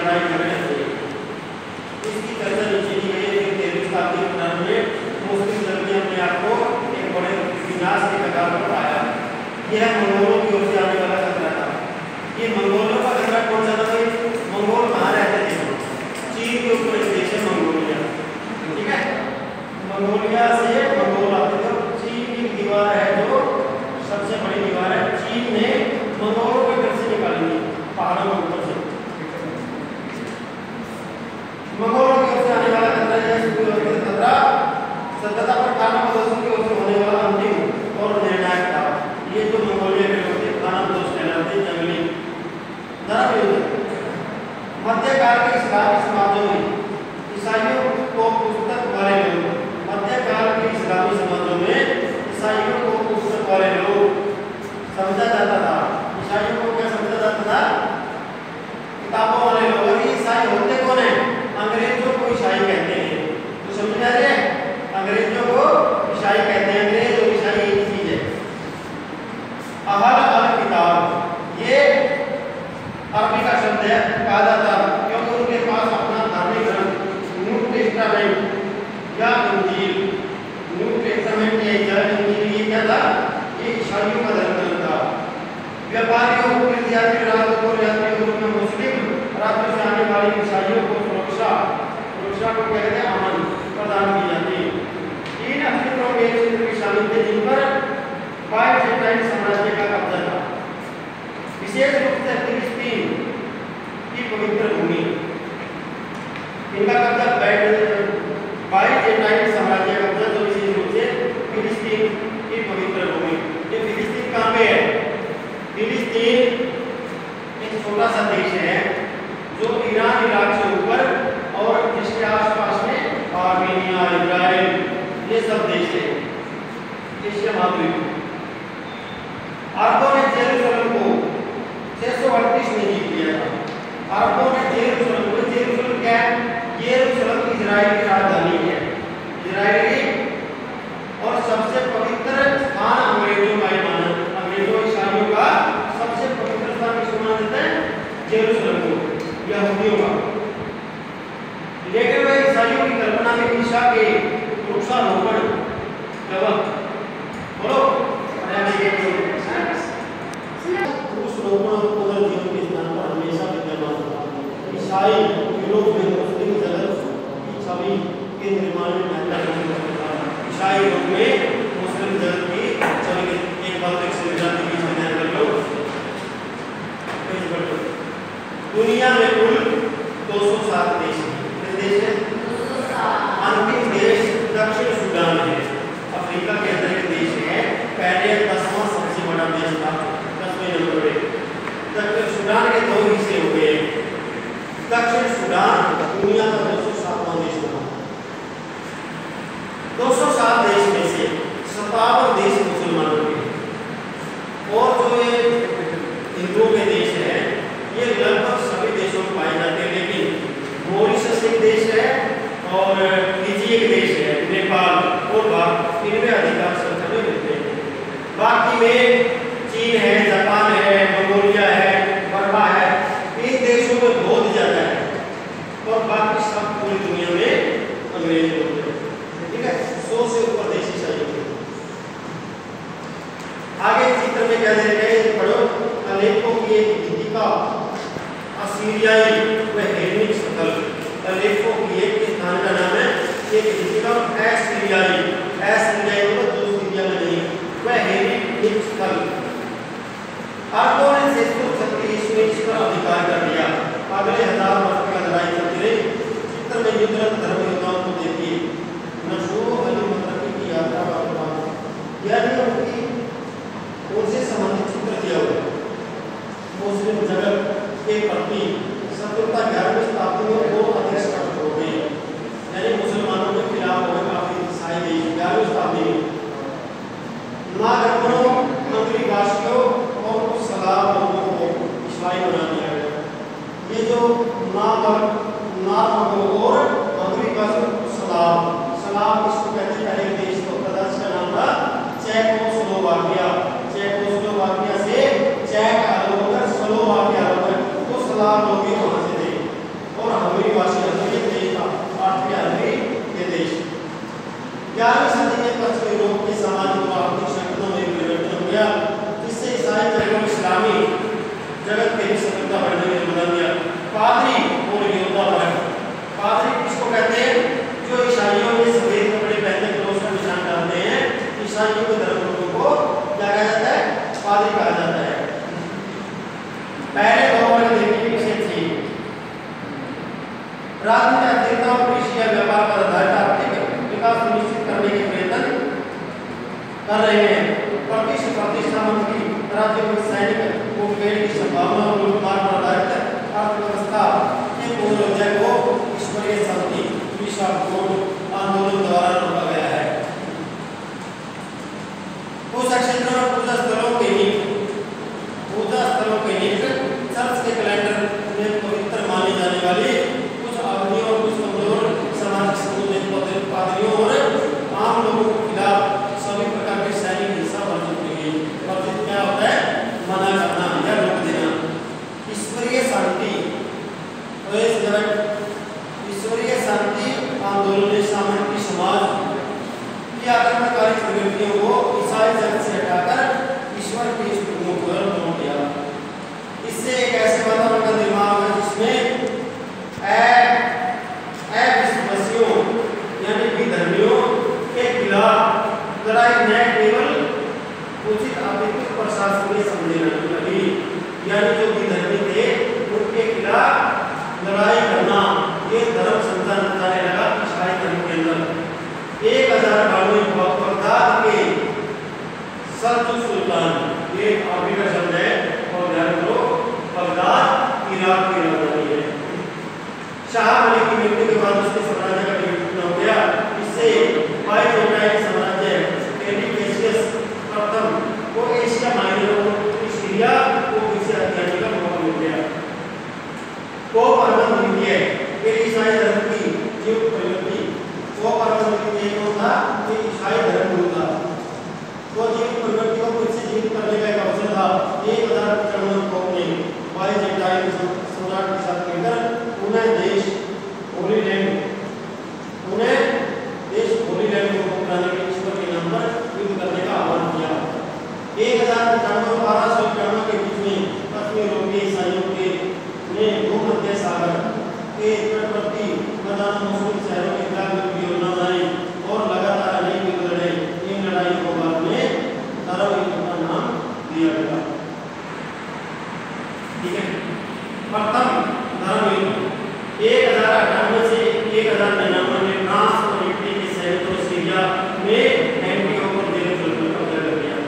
लड़ाई झगड़े थे। इसकी चर्चा नीचे दी गई है। 13वीं शताब्दी में मुस्लिम धर्म ने अपने आप को एक बड़े विनाश के कगार पर पाया। यह मंगोलों की ओर से आने वाला खतरा था। ये मंगोलों का खतरा कौन सा था? मंगोल कहाँ रहते थे? चीन के ऊपर एक देश है मंगोलिया, ठीक है। मंगोलिया से मंगोल आते थे। चीन की दीवार है जो सबसे बड़ी दीवार है, चीन ने मंगोलों को इधर से निकाली पहाड़ों के ऊपर से। मंगोलों की ओर से आने वाला खतरा सभ्यता पर खानाबदोशों की ओर से होने वाला अंतिम और निर्णायक था। ये जो मंगोलिया के लोग थे खानाबदोश कहलाते जंगली नरक। मध्यकाल के इस्लामी समाजों में ईसाइयों को पुस्तक वाले लोग, मध्यकाल के इस्लामी समाजों में ईसाइयों को पुस्तक वाले लोग समझा जाता था। ईसाइयों को क्या समझा जाता था? किताबों वाले लोग। और ईसाई होते कौन है? अंग्रेजों को ईसाई कहते हैं। तो समझ आ रही है? अंग्रेजों को ईसाई कहते हैं। अंग्रेज और ईसाई एक ही चीज है। अहल अल किताब ये अरबी का शब्द है, कहा जाता क्योंकि उनके पास अपना धार्मिक ग्रंथ न्यू टेस्टामेंट या इंजील, न्यू टेस्टामेंट या इंजील ये क्या था? ये ईसाइयों का धर्म ग्रंथ था। व्यापारियों तीर्थयात्री राजकों यात्रियों में मुस्लिम राज्यों से आने वाले ईसाइयों को सुरक्षा को कहते हैं अमन प्रदान की जाती है। तीन अस्तित्वों के क्षेत्र भी शामिल थे जिन पर बाइजेंटाइन साम्राज्य का कब्जा था, विशेष रूप से फिलिस्तीन की पवित्र भूमि। इनका कब्जा बाइजेंटाइन साम्राज्य का कब्जा तो विशेष रूप से फिलिस्तीन की पवित्र भूमि। ये फिलिस्तीन कहाँ पे है? फिलिस्तीन एक छोटा सा देश है जो ईरान इराक से ऊपर और इसके आसपास में आर्मेनिया, इजराइल ये सब देश है एशिया महाद्वीप। अरबों ने जेरूसलम को 638 में जीत लिया था। अरबों ने जेरूसलम क्या है? जेरूसलम इजराइल की राजधानी है। इजराइल और सबसे पवित्र स्थान अंग्रेजों का माना, अंग्रेजों ईसाइयों का सबसे पवित्र स्थान किसको माना जाता है? जेरूसलम को, यहूदियों का। लेकिन वह ईसाइयों की कल्पना में ईसा के वृक्षारोपण बोलो पुनर्जीवन के स्थान पर हमेशा विद्यमान था। ईसाई यूरोप में मुस्लिम जगत की छवि के निर्माण में महत्वपूर्ण भूमिका था। ईसाई यूरोप में मुस्लिम जगत की छवि के एक बात एक सिद्धांत की समझ कर लो। दुनिया में कुल 207 देश हैं। देश है अंतिम देश दक्षिण सूडान है। अफ्रीका के अंदर एक देश है। पहले 10वां सबसे बड़ा देश था, 10वें नंबर पे। दक्षिण सूडान के दो हिस्से हुए। दक्षिण सूडान दुनिया का 207वां देश बना। 207 देश में से 57 देश मुसलमानों के और जो ये हिंदुओं के देश है ये लगभग सभी देशों में पाए जाते हैं। लेकिन मॉरिशस एक देश है और फिजी एक देश है, नेपाल और इनमें अधिकार संख्या में मिलते हैं। बाकी में चीन है, जापान है, मंगोलिया है, बर्मा है। इन देशों में बहुत ज्यादा है और बाकी सब पूरी दुनिया में अंग्रेज होते हैं। ठीक है, 100 से ऊपर देश ईसाई होते हैं। आगे चित्र में क्या दे रहे हैं पढ़ो। अलेप्पो की एक दीपिका असीरियाई व हेलेनिक स्थल। अलेप्पो की एक स्थान का नाम है एक दीपिका असीरियाई। असीरियाई को जो सीरिया में नहीं वह हेलेनिक स्थल। अरबों ने 636 में इस पर अधिकार कर लिया। अगले 1000 वर्ष की लड़ाई चलती रही। चित्र में युद्धरत धर्म योद्धाओं को देखिए। नशो अली मतरकी की यात्रा का वर्णन यानी उनकी उनसे संबंधित चित्र दिया हुआ है। मुस्लिम जगत के प्रति शत्रुता 11वीं शताब्दी में वो अधिक हो गई, यानी मुसलमानों के खिलाफ हो काफी ईसाई देश 11वीं शताब्दी में नागरिकों, अंग्रेजों और कुछ सलाब लोगों को ईसाई बना दिया गया। ये जो नागरिकों और अंग्रेजों सलाब इसको कहते हैं। पहले देश को प्रदेश का नाम था चेकोस्लोवाकिया। चेकोस्लोवाकिया से चेक होकर स्लोवाकिया होकर तो सलाब लोग भी वहां से थे। राजनीति अस्थिरता और कृषि या व्यापार पर आधारित आर्थिक विकास सुनिश्चित करने के प्रयत्न कर रहे हैं। प्रतिष्ठा मंत्री राज्यों में सैनिक मुठभेड़ की संभावना और लूटमार पर आधारित अर्थव्यवस्था के पूर्वोदय को ईश्वरीय शांति आंदोलन द्वारा रोका गया है। कुछ क्षेत्रों में पूजा स्थलों के निकट चर्च के कैलेंडर में पवित्र मानी जाने वाली कुछ आदमियों और कुछ कमजोर सामाजिक समूह पादरियों और आम लोगों के खिलाफ सभी प्रकार के सैनिक हिंसा वर्जित की गई। वर्जित क्या होता है? मना करना या रोक देना। ईश्वरीय शांति आंदोलन ने सामान्य समाज की आक्रमणकारी प्रवृत्तियों को ईसाई जगत से हटाकर ईश्वर के मुख पर मोड़ दिया। इससे एक ऐसे वातावरण का निर्माण हुआ जिसमें अविश्वासियों यानी विधर्मियों के खिलाफ लड़ाई न केवल उचित आर्थिक प्रशासनीय समझने लगी, यानी जो विधर्मी थे उनके खिलाफ लड़ाई करना ये धर्म समझा जाने लगा ईसाई धर्म के अंदर। 1092 बगदाद के सल्तनत सुल्तान, ये अरबी का शब्द है और ध्यान करो, बगदाद इराक की राजधानी है। शाह अली की मृत्यु के बाद उसके साम्राज्य का विघटन हो गया। इससे बाइजेंटाइन साम्राज्य एडिकेशियस प्रथम को एशिया माइनर और सीरिया को किसी अध्ययन का मौका मिल गया। पोप अर्बन द्वितीय ईसाई धर्म की जीव परिवर्ती। पोप अर्बन द्वितीय कौन था? ये ईसाई धर्म गुरु था। तो जीव परिवर्ती को फिर से जीवित करने का एक अवसर था। 1095 पोप ने बाइजेंटाइन सम्राट के साथ मिलकर उन्हें देश होली लैंड को बनाने के ईश्वर के नाम पर युद्ध करने का आह्वान किया। 1095-1291 के बीच में पश्चिमी यूरोपीय ईसाइयों के ने भूमध्य सागर के तटवर्ती मैदानों मुस्लिम शहरों के खिलाफ युद्ध की योजना बनाई और लगातार अनेक युद्ध लड़े। इन लड़ाइयों को बाद में धर्म युद्ध का नाम दिया गया। ठीक है, प्रथम धर्म युद्ध 1098 से 1099 में फ्रांस और इटली के सैनिकों सीरिया में एंटियोक पर जेरूसलम पर कब्जा कर लिया।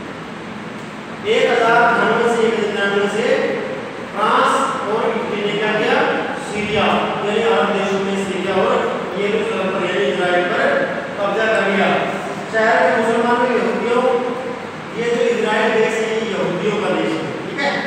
1098 से 1099 से फ्रांस और इटली ने क्या किया? सीरिया यानी अरब देशों में सीरिया और यरूशलेम पर यानी इजराइल पर कब्जा कर लिया। शहर के मुसलमानों यहूदियों, ये जो इजराइल देश है ये यहूदियों का देश है। ठीक है,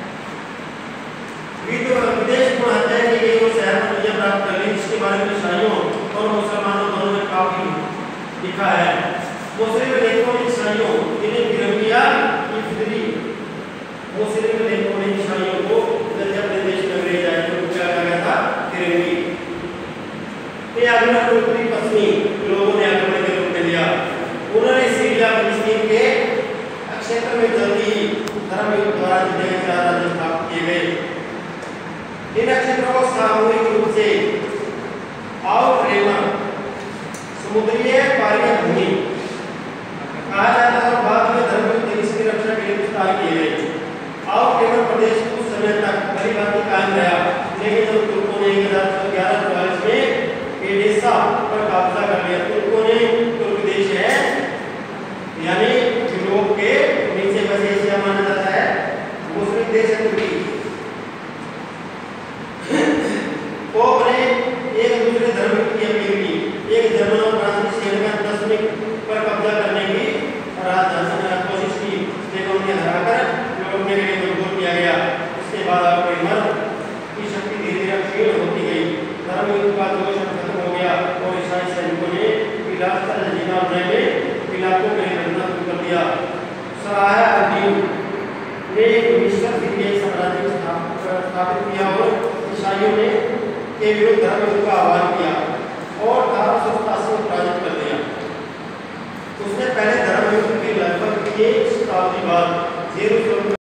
विदेश को हत्या की गई वो शहर में विजय प्राप्त कर ली, जिसके बारे में ईसाइयों और मुसलमानों दोनों ने काफी लिखा है। मुस्लिम लेखकों ने ईसाइयों इन्हें गिरफ्तिया इफ्तरी मुस्लिम लेखकों ने ईसाइयों को अपने देश में ले जाए तो क्या कहा गया था? फिरंगी। ये आक्रमण उत्तरी पश्चिमी लोगों ने आक्रमण के रूप में लिया। उन्होंने सीरिया फिलिस्तीन के क्षेत्र में जल्दी धर्म युद्ध द्वारा जीते गए 4 राज्य स्थापित किए गए। इन क्षेत्रों को सामूहिक रूप से आउटरेमर समुद्रीय पारिया भूमि कहा जाता है और बाद में धर्म युद्ध इसकी रक्षा के लिए विस्तार किए गए। आउटरेमर प्रदेश कुछ समय तक भलीभांति कायम रहा, लेकिन जब तुर्कों ने 1144 में एडेसा पर कब्जा कर लिया। तुर्कों ने तुर्क देश है यानी यूरोप के नीचे बसे एशिया माना जाता है, मुस्लिम देश है तुर्की। पोप ने एक दूसरे धर्म की अपील की। एक जर्मन और फ्रांसीसी सेना दशमिक पर कब्जा करने की कोशिश की, लेकिन उन्हें हराकर लौटने के लिए मजबूर किया गया। उसके बाद आउटरेमर की शक्ति धीरे धीरे क्षीण होती गई। धर्म युद्ध का जोश खत्म हो गया और ईसाई सैनिकों ने इलाका जीना में इलाकों में लड़ना शुरू कर दिया। सराया अद्दीन ने मिस्र के साम्राज्य को स्थापित किया और ईसाइयों ने के विरुद्ध धर्म युद्ध का आह्वान किया और 1887 में पराजित कर दिया। उसने पहले धर्म युद्ध के लगभग 1 शताब्दी बाद जेरूसलम